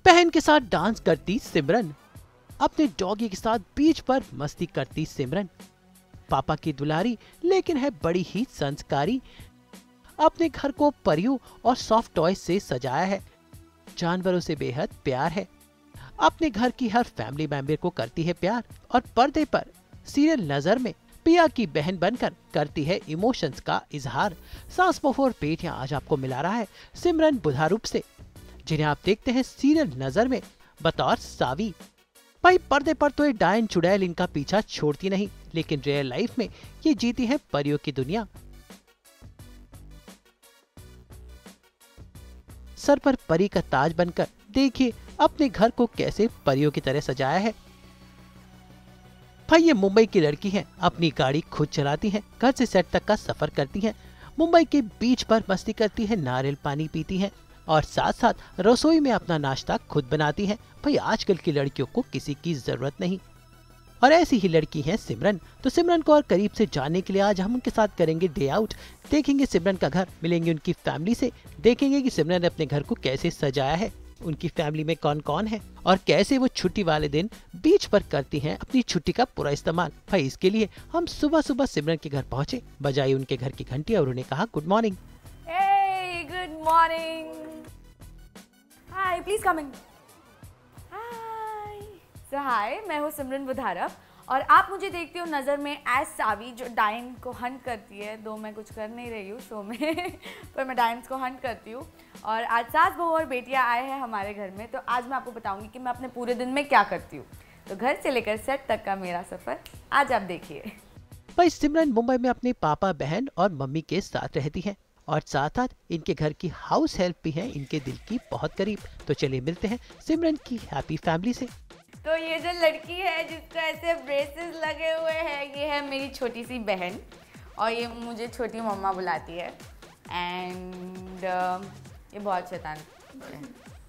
बहन के साथ डांस करती सिमरन, अपने डॉगी के साथ बीच पर मस्ती करती सिमरन, पापा की दुलारी लेकिन है बड़ी ही संस्कारी, अपने घर को परियों और सॉफ्ट टॉय से सजाया है, जानवरों से बेहद प्यार है, अपने घर की हर फैमिली मेंबर को करती है प्यार और पर्दे पर सीरियल नजर में पिया की बहन बनकर करती है इमोशंस का इजहार। सास बहू और बेटियां आज आपको मिला रहा है सिमरन बुधारूप से, जिन्हें आप देखते हैं सीरियल नजर में बतौर सावी। भाई पर्दे पर तो ये डायन चुड़ैल इनका पीछा छोड़ती नहीं, लेकिन रियल लाइफ में ये जीती है परियों की दुनिया। सर पर परी का ताज बनकर देखिए अपने घर को कैसे परियों की तरह सजाया है। भाई ये मुंबई की लड़की है, अपनी गाड़ी खुद चलाती है, घर से सेट तक का सफर करती है, मुंबई के बीच पर मस्ती करती है, नारियल पानी पीती है और साथ साथ रसोई में अपना नाश्ता खुद बनाती है। भाई आजकल की लड़कियों को किसी की जरूरत नहीं, और ऐसी ही लड़की है सिमरन। तो सिमरन को और करीब से जानने के लिए आज हम उनके साथ करेंगे डे आउट, देखेंगे सिमरन का घर, मिलेंगे उनकी फैमिली से, देखेंगे कि सिमरन ने अपने घर को कैसे सजाया है, उनकी फैमिली में कौन कौन है और कैसे वो छुट्टी वाले दिन बीच पर करती हैं अपनी छुट्टी का पूरा इस्तेमाल। भाई इसके लिए हम सुबह सुबह सिमरन के घर पहुंचे, बजाई उनके घर की घंटी और उन्हें कहा good morning. Hey, good morning. Hi, please come in. Hi. So hi, मैं हूँ सिमरन बुधारप और आप मुझे देखते हो नज़र में एज सावी, जो डायन को हंट करती है। दो मैं कुछ कर नहीं रही हूँ शो में पर मैं डायन्स को हंट करती हूँ। और आज सास बहू और बेटियाँ आए हैं हमारे घर में, तो आज मैं आपको बताऊंगी कि मैं अपने पूरे दिन में क्या करती हूँ। तो घर से लेकर सेट तक का मेरा सफ़र आज आप देखिए। भाई सिमरन मुंबई में अपने पापा, बहन और मम्मी के साथ रहती है और साथ साथ इनके घर की हाउस हेल्प भी है इनके दिल की बहुत करीब। तो चलिए मिलते हैं सिमरन की हैप्पी फैमिली से। तो ये जो लड़की है जिसको ऐसे ब्रेसेस लगे हुए हैं, ये है मेरी छोटी सी बहन और ये मुझे छोटी मम्मा बुलाती है। एंड ये बहुत शैतान है।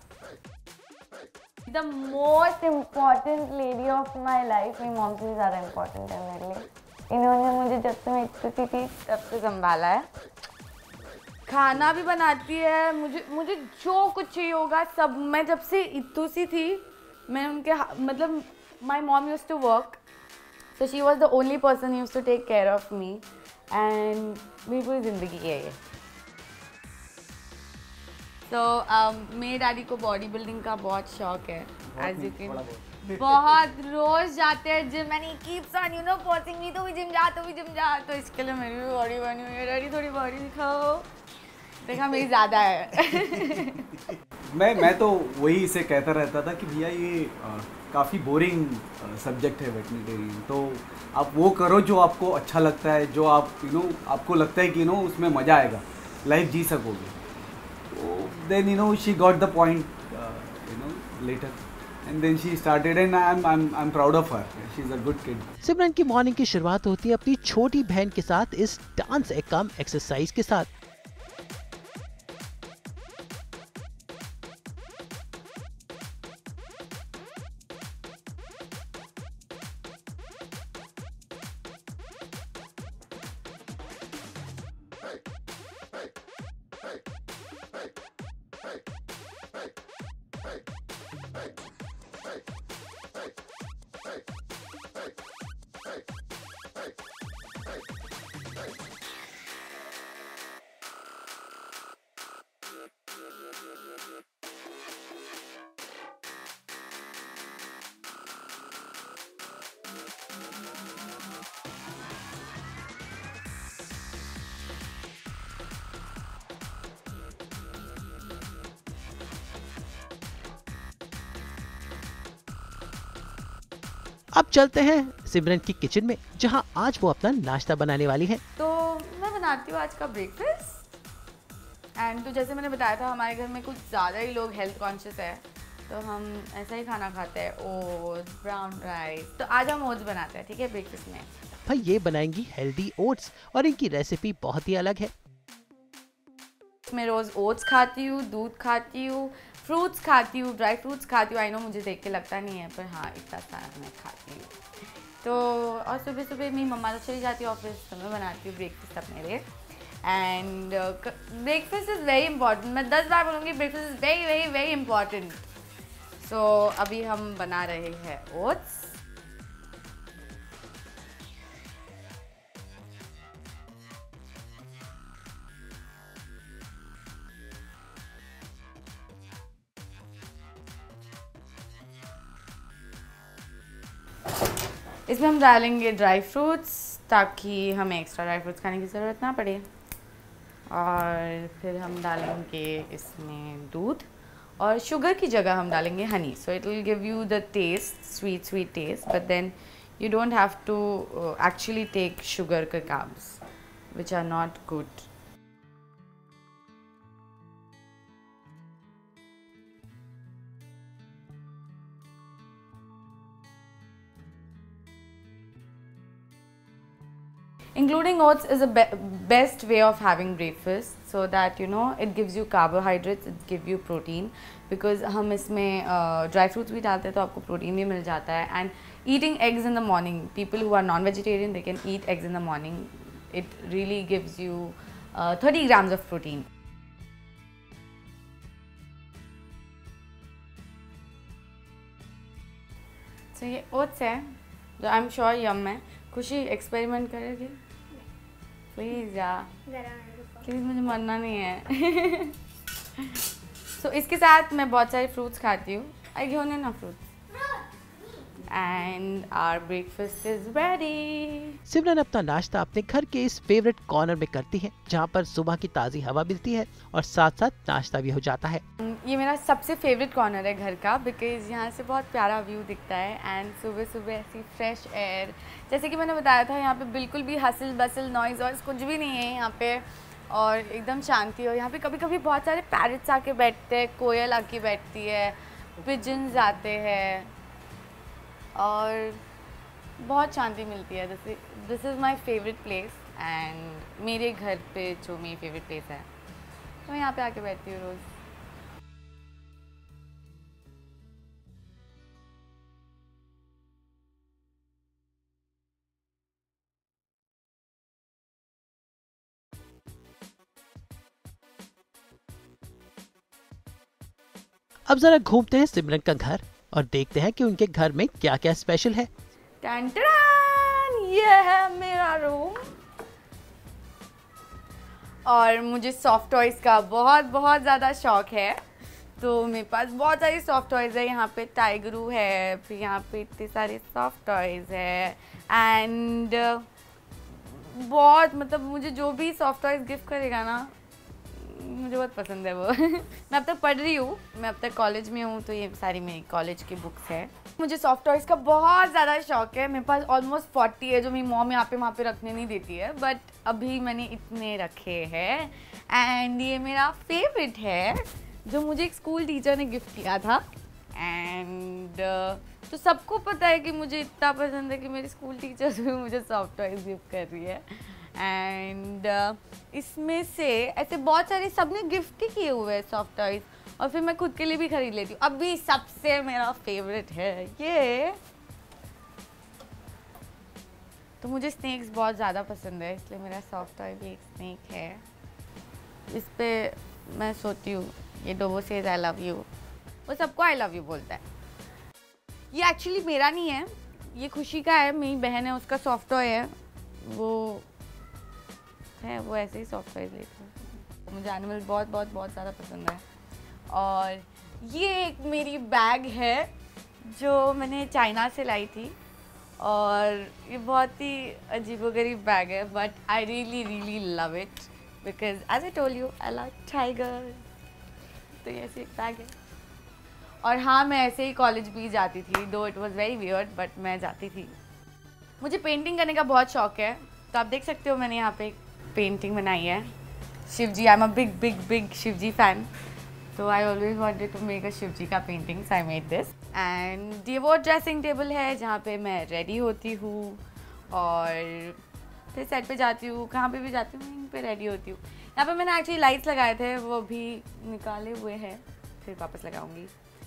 The most important lady of my life, मेरी मॉम से ज़्यादा इम्पॉर्टेंट है मेरे लिए। इन्होंने मुझे जब से मैं छोटी थी तब से संभाला है, खाना भी बनाती है, मुझे जो कुछ चाहिए होगा सब। मैं जब से इतू सी थी मैं उनके मतलब my mom use to work, so she was the only person use to take care of me and मेरी पूरी ज़िंदगी है ये। तो मेरे डैडी को बॉडी बिल्डिंग का बहुत शौक है, एज यू कैन। बहुत रोज जाते हैं gym and he keeps on you know forcing me तो भी जिम जा, तो भी जिम जा। तो इसके लिए मेरी भी बॉडी बनी हुई है। डैडी थोड़ी बॉडी दिखाओ, देखा मेरी ज़्यादा है। मैं तो वही इसे कहता रहता था कि भैया ये काफ़ी बोरिंग सब्जेक्ट है वेटरनरी, तो आप वो करो जो आपको अच्छा लगता है, जो आप आपको लगता है कि उसमें मज़ा आएगा, लाइफ जी सकोगे। तो then she got the point later and then she started and I'm proud of her. She's a good kid. Simran की मॉर्निंग की शुरुआत होती है अपनी छोटी बहन के साथ इस डांस कम एक्सरसाइज के साथ। अब चलते हैं सिमरन की किचन में, जहां आज वो अपना नाश्ता बनाने वाली है। तो मैं बनाती हूँ आज का ब्रेकफास्ट एंड तो जैसे मैंने बताया था हमारे घर में कुछ ज़्यादा ही लोग हेल्थ कॉन्शियस है, तो हम ऐसा ही खाना खाते हैं, ओट्स, ब्राउन राइस। तो आज हम ओट्स बनाते हैं, ठीक है, ब्रेकफास्ट में। भाई ये बनाएंगी हेल्दी ओट्स और इनकी रेसिपी बहुत ही अलग है। मैं रोज़ ओट्स खाती हूँ, दूध खाती हूँ, फ्रूट्स खाती हूँ, ड्राई फ्रूट्स खाती हूँ। आई नो मुझे देख के लगता नहीं है, पर हाँ इतना सारा मैं खाती हूँ। तो और सुबह सुबह मेरी मम्मा तो चली जाती है ऑफिस, तो मैं बनाती हूँ ब्रेकफास्ट अपने लिए। And breakfast is very important. मैं 10 बार बोलूँगी breakfast is very very very important. So अभी हम बना रहे हैं ओट्स। इसमें हम डालेंगे ड्राई फ्रूट्स ताकि हमें एक्स्ट्रा ड्राई फ्रूट्स खाने की ज़रूरत ना पड़े। और फिर हम डालेंगे इसमें दूध और शुगर की जगह हम डालेंगे honey. So it will give you the taste, sweet sweet taste, but then you don't have to actually take sugar के carbs which are not good. Including oats is a best way of having breakfast, so that you know it gives you carbohydrates, it gives you protein, because हम इसमें dry fruits भी डालते हैं तो आपको protein भी मिल जाता है। And eating eggs in the morning, people who are non-vegetarian, they can eat eggs in the morning. It really gives you 30 grams of protein. So ये oats है जो I'm sure yum है। खुशी एक्सपेरिमेंट करेगी please यार, please, मुझे मरना नहीं है। सो इसके साथ मैं बहुत सारे फ्रूट्स खाती हूँ। आई घेऊ ना fruits and our breakfast is ready. Simran अपना नाश्ता अपने घर के इस फेवरेट कॉर्नर में करती है जहाँ पर सुबह की ताज़ी हवा मिलती है और साथ साथ नाश्ता भी हो जाता है। ये मेरा सबसे फेवरेट कॉर्नर है घर का, बिकॉज यहाँ से बहुत प्यारा व्यू दिखता है एंड सुबह सुबह ऐसी फ्रेश एयर। जैसे कि मैंने बताया था, यहाँ पे बिल्कुल भी हसल बसल नॉइज़ और कुछ भी नहीं है यहाँ पे, और एकदम शांति। और यहाँ पे कभी कभी बहुत सारे पैरट्स आके बैठते हैं, कोयल आके बैठती है, पिजन्स आते हैं और बहुत शांति मिलती है। This is my favourite place and मेरे घर पे जो मेरी फेवरेट प्लेस है, तो मैं यहाँ पे आके बैठती हूँ रोज़। अब जरा घूमते हैं सिमरन का घर और देखते हैं कि उनके घर में क्या क्या स्पेशल है। ये है मेरा रूम और मुझे सॉफ्ट टॉयज का बहुत बहुत ज़्यादा शौक है, तो मेरे पास बहुत सारी सॉफ्ट टॉयज है। यहाँ पे टाइगरू है, फिर यहाँ पे इतने सारे सॉफ्ट टॉयज है एंड बहुत, मतलब मुझे जो भी सॉफ्ट टॉयज गिफ्ट करेगा ना, मुझे बहुत पसंद है वो। मैं अब तक पढ़ रही हूँ, मैं अब तक कॉलेज में हूँ, तो ये सारी मेरी कॉलेज की बुक्स है। मुझे सॉफ्ट टॉयज़ का बहुत ज़्यादा शौक है। मेरे पास ऑलमोस्ट 40 है जो मेरी मॉम यहाँ पे वहाँ पे रखने नहीं देती है, बट अभी मैंने इतने रखे हैं। एंड ये मेरा फेवरेट है जो मुझे एक स्कूल टीचर ने गिफ्ट किया था। एंड तो सबको पता है कि मुझे इतना पसंद है कि मेरी स्कूल टीचर भी मुझे सॉफ्ट टॉयज़ गिफ्ट कर रही है। एंड इसमें से ऐसे बहुत सारे सबने गिफ्ट ही किए हुए हैं सॉफ्ट टॉयज़, और फिर मैं खुद के लिए भी खरीद लेती हूँ। अभी सबसे मेरा फेवरेट है ये, तो मुझे स्नेक्स बहुत ज़्यादा पसंद है, इसलिए मेरा सॉफ्ट टॉय भी एक स्नेक है। इस पे मैं सोती हूँ ये डोबो सेज आई लव यू, वो सबको आई लव यू बोलता है। ये एक्चुअली मेरा नहीं है, ये खुशी का है, मेरी बहन है उसका सॉफ्ट टॉय है, वो ऐसे ही सॉफ्ट टॉयज लेती हूँ। मुझे एनिमल बहुत बहुत बहुत ज़्यादा पसंद है। और ये एक मेरी बैग है जो मैंने चाइना से लाई थी, और ये बहुत ही अजीबोगरीब बैग है, but I really really love it because as I told you I love tiger. तो ये ऐसी एक बैग है। और हाँ, मैं ऐसे ही कॉलेज भी जाती थी, though it was very weird, but मैं जाती थी। मुझे पेंटिंग करने का बहुत शौक है, तो आप देख सकते हो मैंने यहाँ पे एक पेंटिंग बनाई है Shiv ji. I am a big big big Shiv ji fan, so I always wanted to make a Shiv ji का painting, so I made this. And ये वो ड्रेसिंग टेबल है जहाँ पे मैं रेडी होती हूँ और फिर सेट पे जाती हूँ, कहाँ पे भी जाती हूँ यहीं पे रेडी होती हूँ। यहाँ पे मैंने एक्चुअली लाइट्स लगाए थे, वो भी निकाले हुए हैं, फिर वापस लगाऊंगी।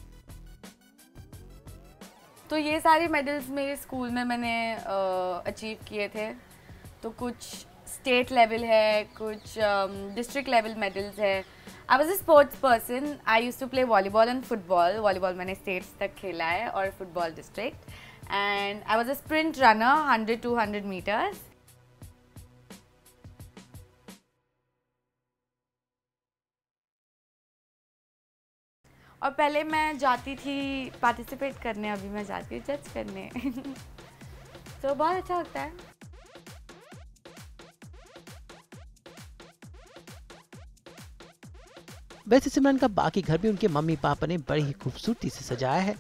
तो ये सारे मेडल्स मेरे स्कूल में मैंने अचीव किए थे, तो कुछ स्टेट लेवल है, कुछ डिस्ट्रिक्ट लेवल मेडल्स है। I was a sports person. I used to play volleyball and football. Volleyball मैंने states तक खेला है और football district. And I was a sprint runner, 100-200 meters. और पहले मैं जाती थी participate करने, अभी मैं जाती हूँ judge करने. तो बहुत अच्छा लगता है. वैसे सिमरन का बाकी घर भी उनके मम्मी पापा ने बड़ी ही खूबसूरती से सजाया है।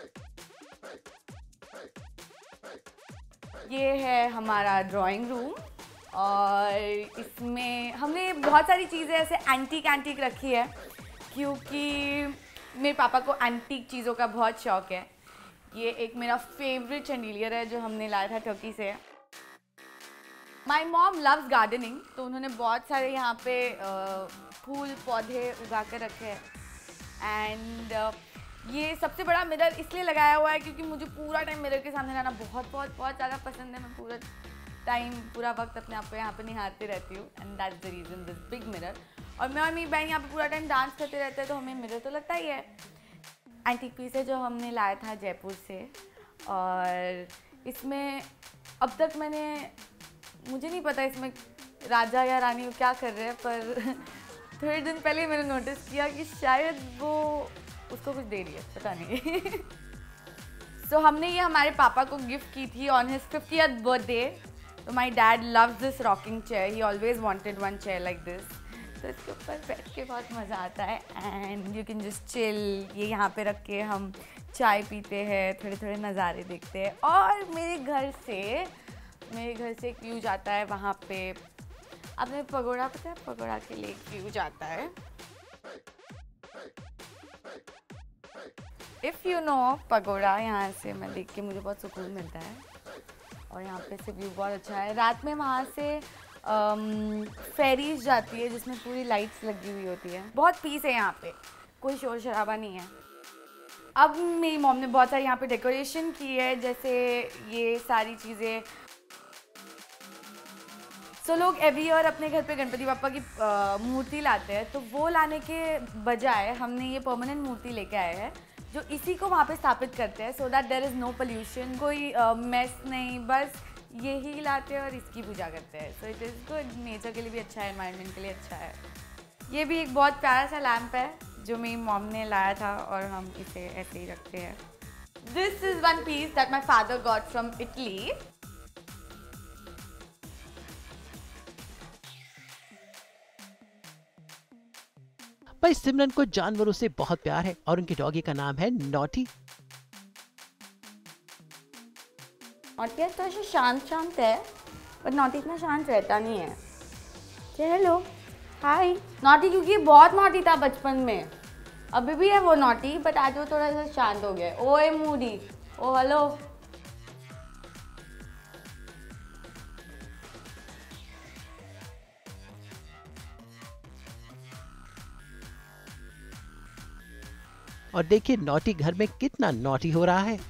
ये है हमारा ड्राइंग रूम और इसमें हमने बहुत सारी चीज़ें ऐसे एंटीक रखी है क्योंकि मेरे पापा को एंटीक चीज़ों का बहुत शौक है। ये एक मेरा फेवरेट चैंडिलियर है जो हमने लाया था टर्की से। माई मॉम लव्स गार्डनिंग, तो उन्होंने बहुत सारे यहाँ पे फूल पौधे उगा कर रखे हैं। एंड ये सबसे बड़ा मिरर इसलिए लगाया हुआ है क्योंकि मुझे पूरा टाइम मिरर के सामने रहना बहुत ज़्यादा पसंद है। मैं पूरा वक्त अपने आप को यहाँ पे निहारती रहती हूँ and that's the reason this big mirror. और मैं और मेरी बहन यहाँ पे पूरा टाइम डांस करते रहते हैं तो हमें मिरर तो लगता ही है। एंटीक पीस है जो हमने लाया था जयपुर से और इसमें अब तक मुझे नहीं पता इसमें राजा या रानी वो क्या कर रहे हैं, पर थोड़े दिन पहले मैंने नोटिस किया कि शायद वो उसको कुछ दे रही है, पता नहीं। So, हमने ये हमारे पापा को गिफ्ट की थी ऑन हिज 50th बर्थडे। तो my dad loves this rocking chair, he always wanted one chair like this. तो इसके ऊपर बैठ के बहुत मज़ा आता है and you can just chill. ये यहाँ पे रख के हम चाय पीते हैं, थोड़े नज़ारे देखते हैं। और मेरे घर से एक व्यू जाता है वहाँ पे, आपने पगोड़ा पता है, पगोड़ा के लिए एक व्यू जाता है। इफ़ यू नो पगोड़ा, यहाँ से मैं देख के मुझे बहुत सुकून मिलता है और यहाँ पे से व्यू बहुत अच्छा है। रात में वहाँ से फेरीज जाती है जिसमें पूरी लाइट्स लगी हुई होती है। बहुत पीस है यहाँ पे, कोई शोर शराबा नहीं है। अब मेरी मॉम ने बहुत सारी यहाँ पे डेकोरेशन की है, जैसे ये सारी चीज़ें। तो लोग एवरी ईयर अपने घर पे गणपति बापा की मूर्ति लाते हैं, तो वो लाने के बजाय हमने ये परमानेंट मूर्ति लेके आए हैं जो इसी को वहाँ पे स्थापित करते हैं so that there is no pollution, कोई मेस नहीं, बस यही लाते हैं और इसकी पूजा करते हैं। So it is good, nature के लिए भी अच्छा है, एनवायरनमेंट के लिए अच्छा है। ये भी एक बहुत प्यारा सा लैम्प है जो मेरी मॉम ने लाया था और हम इसे ऐसे ही रखते हैं। This is one piece that my father got from Italy. भाई सिमरन को जानवरों से बहुत प्यार है और उनके डॉगी का नाम है नॉटी। नॉटी थोड़ा सा शांत है, पर नॉटी इतना शांत रहता नहीं है। हेलो हाय नॉटी, क्योंकि बहुत नॉटी था बचपन में, अभी भी है वो नॉटी, बट आज वो थोड़ा सा शांत हो गया। ओए मूडी, ओ हेलो। और देखिए नॉटी घर में कितना नॉटी हो रहा है।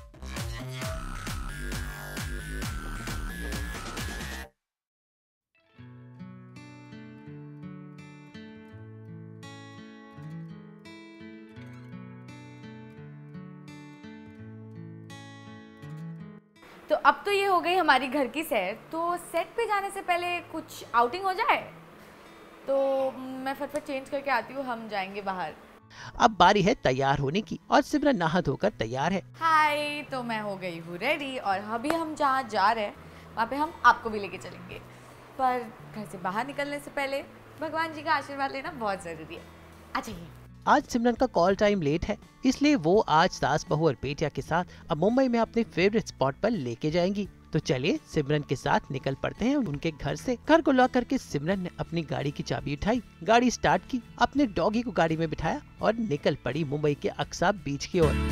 तो अब तो ये हो गई हमारी घर की सैर, तो सेट पे जाने से पहले कुछ आउटिंग हो जाए, तो मैं फटफट चेंज करके आती हूँ, हम जाएंगे बाहर। अब बारी है तैयार होने की और सिमरन नहा धोकर तैयार है। हाय, तो मैं हो गई हूँ रेडी और अभी हम जहाँ जा रहे हैं वहाँ पे हम आपको भी लेके चलेंगे, पर घर से बाहर निकलने से पहले भगवान जी का आशीर्वाद लेना बहुत ज़रूरी है। आ जाइए। आज सिमरन का कॉल टाइम लेट है, इसलिए वो आज सास बहू और बेटिया के साथ अब मुंबई में अपने फेवरेट स्पॉट पर लेके जाएंगी। तो चलिए सिमरन के साथ निकल पड़ते हैं उनके घर से। घर को लॉक करके सिमरन ने अपनी गाड़ी की चाबी उठाई, गाड़ी स्टार्ट की, अपने डॉगी को गाड़ी में बिठाया और निकल पड़ी मुंबई के अक्सा बीच की ओर।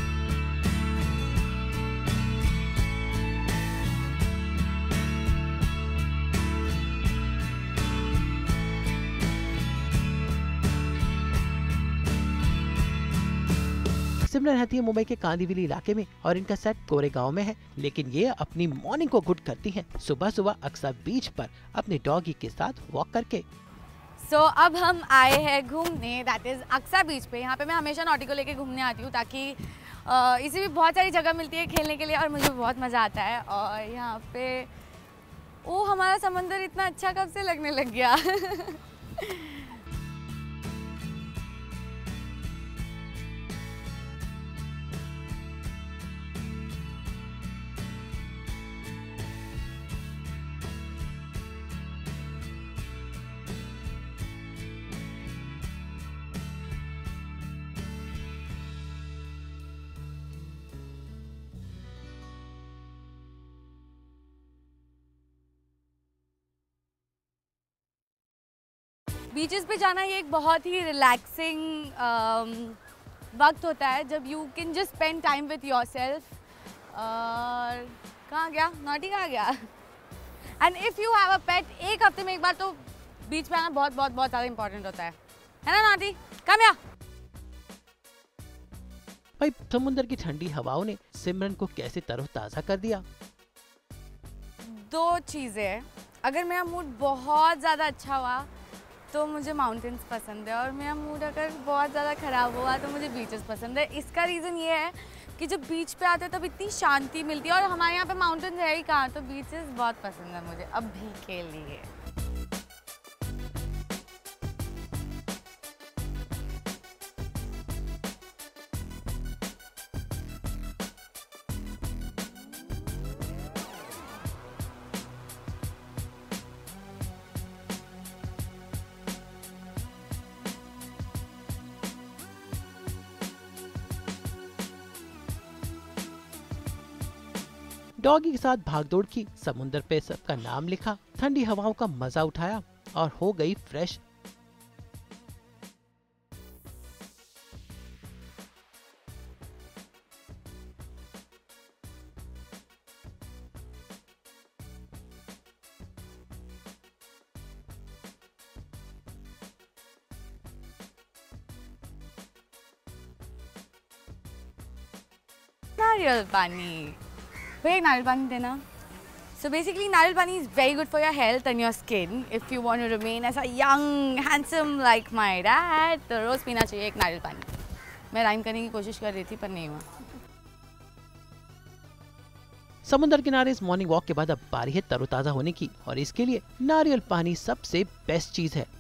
सिमरन रहती है मुंबई के कांदिवली इलाके में और इनका सेट कोरेगांव में है, लेकिन ये अपनी मॉर्निंग को गुड करती हैं सुबह सुबह अक्सा बीच पर अपने डॉगी के साथ वॉक करके। सो अब हम आए हैं घूमने, दैट इज़ अक्सा बीच पे। यहाँ पे मैं हमेशा नॉटी को लेके घूमने आती हूँ ताकि इसी भी बहुत सारी जगह मिलती है खेलने के लिए और मुझे बहुत मज़ा आता है। और यहाँ पे ओ हमारा समंदर इतना अच्छा कब से लगने लग गया। बीचेस पे जाना ये एक बहुत ही रिलैक्सिंग वक्त होता है जब you can just spend time with your self. और कहाँ गया नॉटी, कहाँ गया? And if you have a pet, एक हफ्ते में एक बार तो बीच पे आना बहुत बहुत बहुत ज़्यादा इंपॉर्टेंट होता है ना नॉटी? कम या भाई समुद्र की ठंडी हवाओं ने सिमरन को कैसे तरोताजा कर दिया। दो चीज़ें, अगर मेरा मूड बहुत ज़्यादा अच्छा हुआ तो मुझे माउंटेन्स पसंद है, और मेरा मूड अगर बहुत ज़्यादा ख़राब हुआ तो मुझे बीचेस पसंद है। इसका रीज़न ये है कि जब बीच पे आते हैं तब इतनी शांति मिलती है, और हमारे यहाँ पे माउंटेन्स है ही कहाँ, तो बीचेस बहुत पसंद है मुझे अभी के लिए। डॉगी के साथ भागदौड़ की, समुद्र पे सबका नाम लिखा, ठंडी हवाओं का मजा उठाया और हो गई फ्रेश। नारियल पानी, भैया नारियल पानी देना। सो basically nariyal pani is very good for your health and your skin. If you want to remain ऐसा young handsome like my dad, तो रोज़ पीना चाहिए एक नारियल पानी। मैं राइम करने की कोशिश कर रही थी पर नहीं हुआ। समुद्र किनारे इस मॉर्निंग वॉक के बाद अब बारी है तरोताजा होने की, और इसके लिए नारियल पानी सबसे बेस्ट चीज है।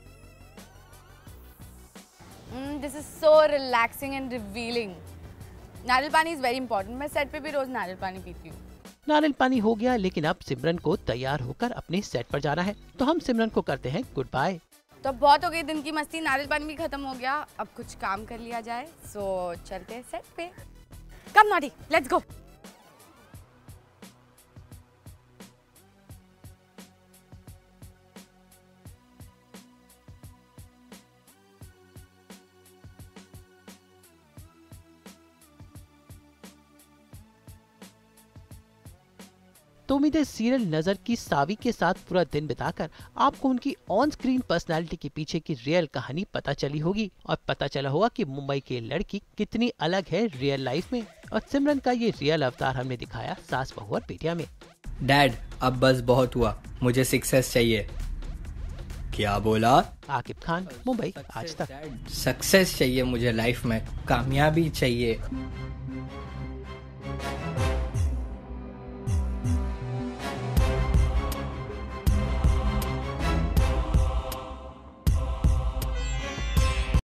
This is so relaxing and revealing. Nariyal pani is very important. मैं सेट पे भी रोज नारियल पानी पीती हूँ। नारियल पानी हो गया, लेकिन अब सिमरन को तैयार होकर अपने सेट पर जाना है, तो हम सिमरन को करते हैं गुड बाय। तो बहुत हो गई दिन की मस्ती, नारियल पानी भी खत्म हो गया, अब कुछ काम कर लिया जाए। सो चलते हैं सेट पे। Come naughty, let's go. तो उम्मीद है सीरियल नजर की सावी के साथ पूरा दिन बिताकर आपको उनकी ऑन स्क्रीन पर्सनालिटी के पीछे की रियल कहानी पता चली होगी, और पता चला होगा कि मुंबई की लड़की कितनी अलग है रियल लाइफ में। और सिमरन का ये रियल अवतार हमने दिखाया सास बहू और बेटिया में। डैड अब बस बहुत हुआ, मुझे सक्सेस चाहिए। क्या बोला? आकिब खान, मुंबई आज तक। सक्सेस चाहिए मुझे लाइफ में, कामयाबी चाहिए।